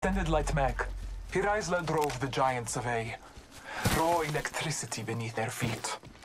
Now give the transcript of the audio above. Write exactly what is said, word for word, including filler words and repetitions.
extended light mech. Hirizla drove the giants away. Raw electricity beneath their feet.